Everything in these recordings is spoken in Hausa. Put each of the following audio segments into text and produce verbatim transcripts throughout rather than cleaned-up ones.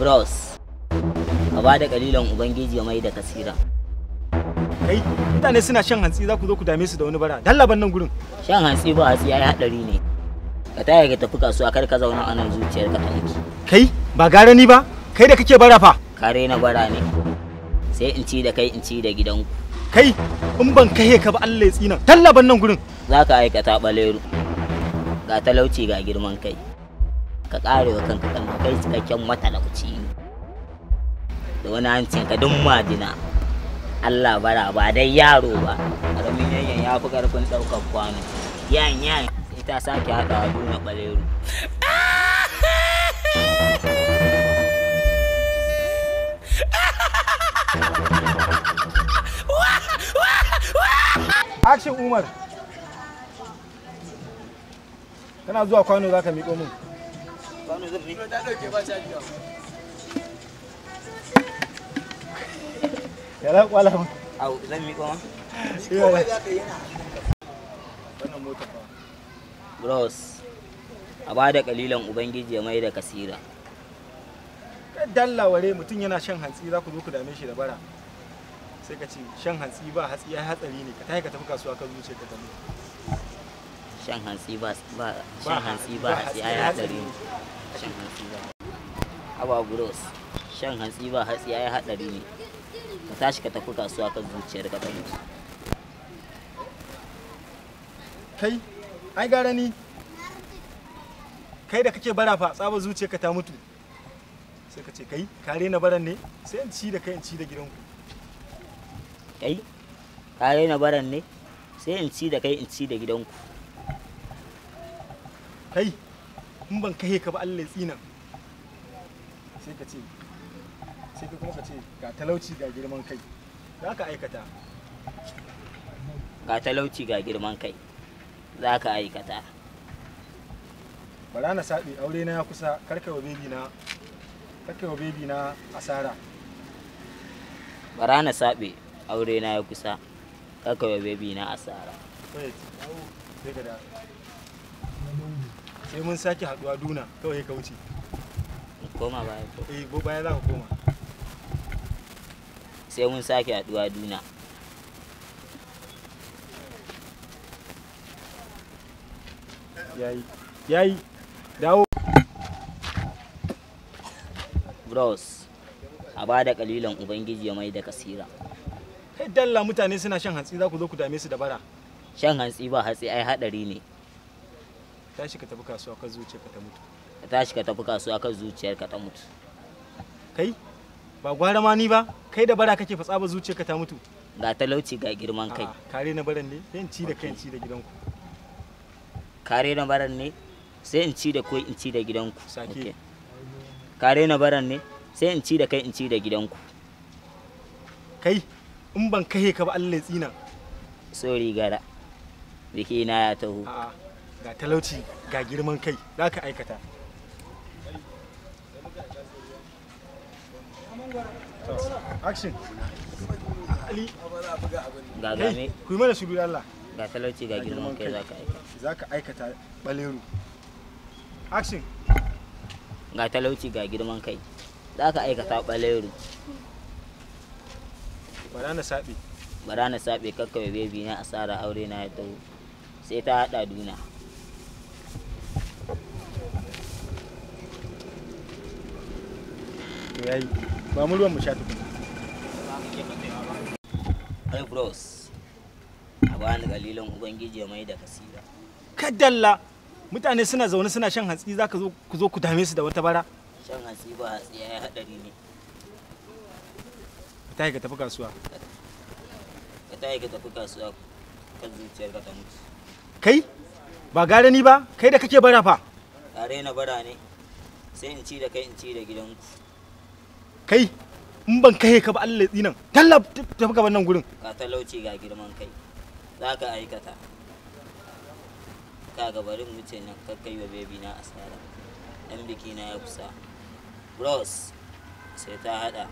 Bros, ka ba da kalilan Ubangiji ya mai da kasira. Kai, mutane suna shan hantsi za ku zo ku dame su da wani bara. Dallaban nan gurin. Shan hantsi ba hatsi yayi hadari ne. Ka taya ka tafi kasuwa kar ka zauna a nan zuciyar ka tanki. Kai, ba gara ni ba? Kai da kake bara fa? Kare na bara ne. Sai in ci da kai in ci da gidanku. Kai, in ban kai ka ba Allah ya tsina. Dallaban nan gurin. Za ka aikata baleru. Ga talauci ga girman kai. Ka kare wa kanka kan kai cikakken matalauci ne. Da wani hancin ka duk majina. Allah bara ba dai yaro ba. Karamin yanyan ya fi karfin ɗaukar kwano. Yan yan sai ta sake haɗa duna baleru. Action Umar. Kana zuwa kwano zaka miƙo min. Kwano zan miƙo ta dauke ba ta jiya. Yara kwala mun. Au zan miƙo ma. Komai zaka yi na. Wannan mota fa. Bros. A bada kalilan Ubangiji ya mai da kasira. Kai dallaware mutum yana shan hantsi za ku zo ku dame shi da bara. Sai ka ce shan hantsi ba hatsi ya hatsari ne ka tafi ka tafi kasuwa ka zuce ka tafi. Shan hantsi ba ba shan hantsi ba hatsi ya hatsari ne. Shan hantsi ba. Aba Bros. Shan hantsi ba hatsi ya hatsari ne. Ka tashi ka tafi kasuwa ka zuciyar ka tafi. Kai ai gara ni. Kai da kake bara fa tsaba zuciyarka ta mutu. Sai ka ce kai kare na baran ne sai in ci da kai in ci da gidanku. Kai kare na baran ne sai in ci da kai in ci da gidanku. Kai in ban kai ka ba Allah ya tsina. Sai ka ce sai ka kuma ka ce ga talauci ga girman kai. Za ka aikata. Ga talauci ga girman kai. Za ka aikata. Bara na saɓe aure na ya kusa karkai wa bebi na karkai wa bebi na asara. Bara na saɓe aure na ya kusa kaka wa bebi na asara. Wait, sai ka da. Sai mun sake haɗuwa duna kawai ka wuce. Koma baya ko? Eh, bo baya za ka koma. Sai mun sake haɗuwa duna. Yayi. Yayi. Dawo. Bros, a bada kalilan Ubangiji ya mai da kasira. Kai dalla mutane suna shan hantsi za ku zo ku dame su da bara. Shan hantsi ba hatsi ai hadari ne. Tashi ka tafi kasuwa ka zuciya ka ta mutu. Ka tashi ka tafi kasuwa kan zuciyar ka ta mutu. Kai ba gwara ma ni ba kai da bara kake fatsaba zuciya ka ta mutu. Ga talauci ga girman kai. Kare na baran ne sai in ci da kai in ci da gidanku. Kare na baran ne sai in ci da kai in ci da gidanku. Sake. Kare na baran ne sai in ci da kai in ci da gidanku. Kai in ban kai ka ba Allah ya tsina. Sorry gara. Biki na ya taho. A'a ga talauci ga girman kai za ka aikata. Action. Ali. Ga game. Ku yi mana shiru da Allah. Ga talauci ga girman kai za ka aikata. Za ka aikata baleru. Action. Ga talauci ga girman kai. Za ka aikata baleru. Bara na saɓe. Bara na saɓe kakkawa bebi na asara aure na ya taho. Sai ta haɗa duna. Yayi. Ba mu ruwan mu sha tukuna. Hey bros. A bani kalilan Ubangiji ya mai da kasira. Kadalla mutane suna zaune suna shan hantsi za ka zo ku zo ku dame su da wata bara. Shan hantsi ba hatsi ya yi haɗari ne. Ka tashi ka tafi kasuwa. Ka tashi ka tafi kasuwa kan zuciyar ka ta mutu. Kai ba gare ni ba kai da kake bara fa. Tare na bara ne sai in ci da kai in ci da gidanku. Kai in ban kai ka ba Allah tsinan. Talla tafi gaban nan gurin. Ka talauci ga girman kai. Za ka aikata. Ka ga barin wuce nan kakkai wa bebi na asara. Ɗan biki na ya kusa. Bros sai ta haɗa.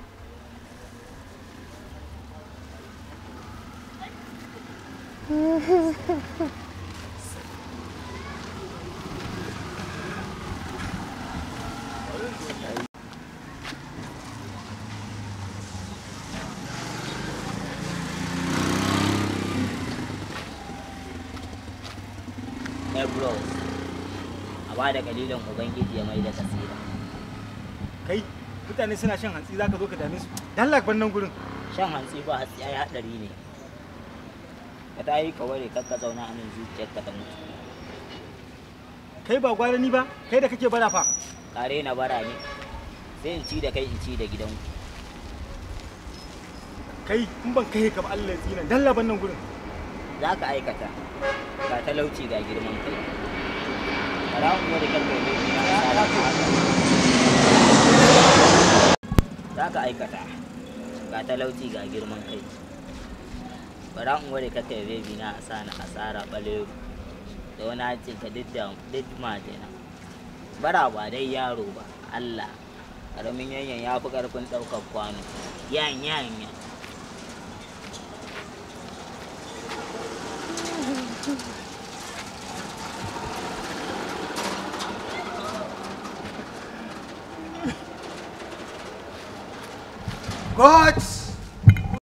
bros a ba da kalilan ubangiji ya mai da kasira. Kai mutane suna shan hantsi zaka zo ka dame su. Dan lakban nan gurin. Shan hantsi ba hatsi ai hadari ne. Ka ta yi kawai kar ka zauna a nan zuciyarka ta mutu. Kai ba gwara ni ba, kai da kake bara fa. Kare na bara ne. Sai in ci da kai in ci da gidanku. Kai in ban kai ka ba Allah ya tsina dan laban nan gurin. Za ka aikata ga talauci ga girman kai. Bara mu da kanka ne za ka aikata ga talauci ga girman kai. Bara in ware ka kai baby na asana asara baleru da wani hacin ka duk da duk majina. Bara ba dai yaro ba Allah karamin yanyan ya fi karfin ɗaukar kwano yan yan yan. God!